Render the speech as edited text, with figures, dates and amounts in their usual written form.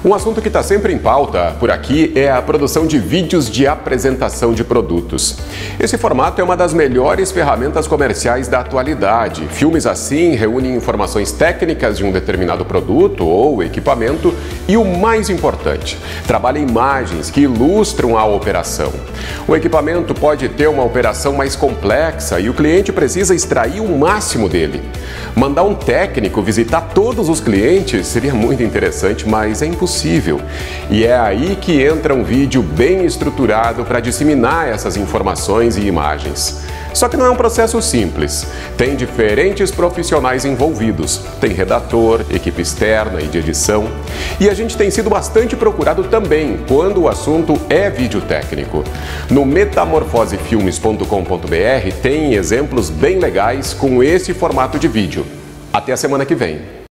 Um assunto que está sempre em pauta por aqui é a produção de vídeos de apresentação de produtos. Esse formato é uma das melhores ferramentas comerciais da atualidade. Filmes assim reúnem informações técnicas de um determinado produto ou equipamento e, o mais importante, trabalha imagens que ilustram a operação. O equipamento pode ter uma operação mais complexa e o cliente precisa extrair o máximo dele. Mandar um técnico visitar todos os clientes seria muito interessante, mas é impossível. E é aí que entra um vídeo bem estruturado para disseminar essas informações e imagens. Só que não é um processo simples. Tem diferentes profissionais envolvidos. Tem redator, equipe externa e de edição. E a gente tem sido bastante procurado também quando o assunto é vídeo técnico. No metamorfosefilmes.com.br tem exemplos bem legais com esse formato de vídeo. Até a semana que vem.